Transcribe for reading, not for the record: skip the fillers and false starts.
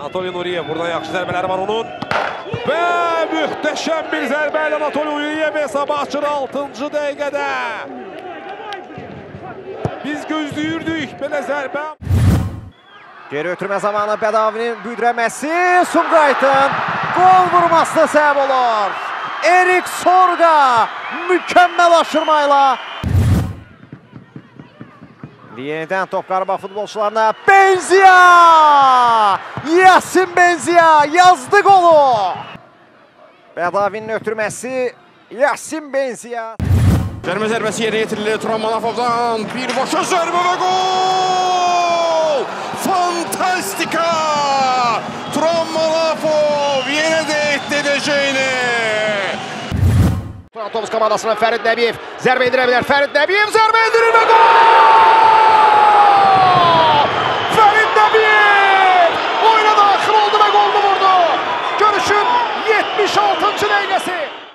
Anatoliy Nuriyev. Burada yaxşı zərbələri var onun. Və mühtəşəm bir zərbə ilə Anatoliy Nuriyev hesabı açır 6-cı dəqiqədə. Biz gözləyirdik belə zərbə. Geri ötürmə zamanı Bədavinin büdrəməsi Sumqayıtın gol vurmasına səbəb olur. Erik Sorga mükəmməl aşırmayla. Yenidən top Qarabağ futbolçularına. Benzia! Yasin Benzia yazdı golu. Bədavinin ötürməsi Yasin Benzia. Cərimə zərbəsi yerinə yetirilir Turan Manafovdan. Birbaşa zərbə və gol! Fantastika! Turan Manafov yenə də etdi edəcəyini. Turan Tovuz komandasının Fərid Nəbiyev zərbə indirə bilər. Fərid Nəbiyev zərbə indirir və gol! Fərid Nəbiyev oyuna daxil oldu və golunu vurdu. Görüşün 76-cı dəqiqəsi.